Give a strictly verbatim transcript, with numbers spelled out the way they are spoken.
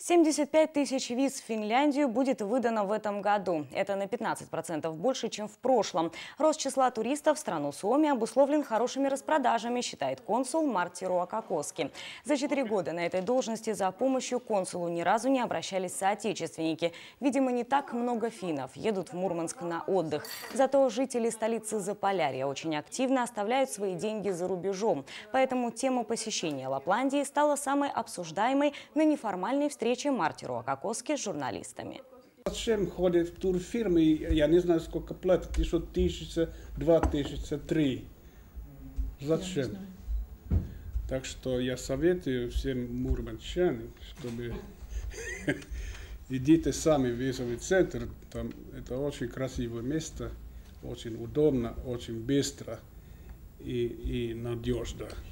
семьдесят пять тысяч виз в Финляндию будет выдано в этом году. Это на пятнадцать процентов больше, чем в прошлом. Рост числа туристов в страну Suomi обусловлен хорошими распродажами, считает консул Марти Руакакоски. За четыре года на этой должности за помощью консулу ни разу не обращались соотечественники. Видимо, не так много финнов едут в Мурманск на отдых. Зато жители столицы Заполярья очень активно оставляют свои деньги за рубежом. Поэтому тема посещения Лапландии стала самой обсуждаемой на неформальной встрече Марти Руакакоски с журналистами. Зачем ходят в турфирмы, я не знаю, сколько платят, еще тысяча, два тысячи, три. Зачем? Так что я советую всем мурманчанам, чтобы идите сами в визовый центр. Там это очень красивое место, очень удобно, очень быстро и, и надежно.